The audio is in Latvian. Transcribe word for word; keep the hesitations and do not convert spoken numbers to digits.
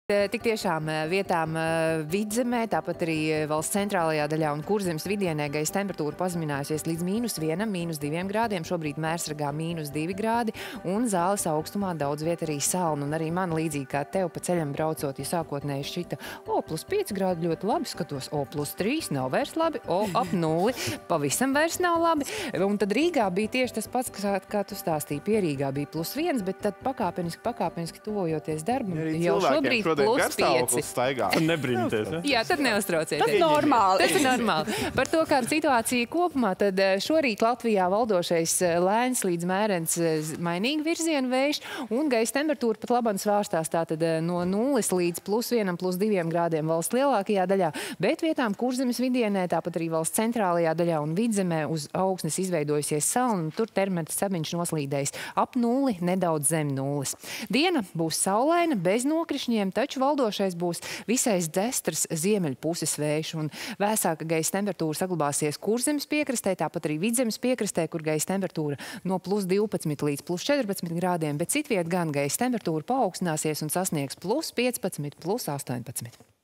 Tik tiešām vietām vidzemē, tāpat arī valsts centrālajā daļā un Kurzemes vidienē gaisa temperatūra pazeminājusies līdz mīnus vienam, mīnus diviem grādiem. Šobrīd Mērsragā mīnus divi grādi un Zāles augstumā daudz viet arī salna. Un arī man līdzīgi kā tev pa ceļam braucot, ja sākotnēji šķita, o, plus pieci grādi ļoti labi, skatos, o, plus trīs nav vairs labi, o, ap nulli pavisam vairs nav labi. Un tad Rīgā bija tieši tas pats, kā, kā tu stāstīji, pie Rīgā bija plus viens, bet tad pakāpeniski, pakāpeniski tuvojoties darbam, jau šobrīd plus pieci. Nebrīnīties, ja? Jā, tad neuztraucieties. Tas ir normāli. Tas ir normāli. Par to, kāda situācija kopumā, tad šorīt Latvijā valdošais lēns līdz mērens mainīgi virzienu vējš un gaisa temperatūra pat labam svārstās tātad no nulles līdz plus vienam, plus diviem grādiem valsts lielākajā daļā, bet vietām Kurzemes vidienē, tāpat arī valsts centrālajā daļā un vidzemē uz augsnes izveidojusies salna, tur termometrs sabiņš noslīdējis ap nulli, nedaudz zem nulles. Diena būs saulaina, bez nokrišņiem, taču valdošais būs visai dzestrs ziemeļu puses vējš un vēsāka gaisa temperatūra saglabāsies Kurzemes piekrastē, tāpat arī Vidzemes piekrastē, kur gaisa temperatūra no plus divpadsmit līdz plus četrpadsmit grādiem, bet citviet gan gaisa temperatūra paaugstināsies un sasniegs plus piecpadsmit, plus astoņpadsmit.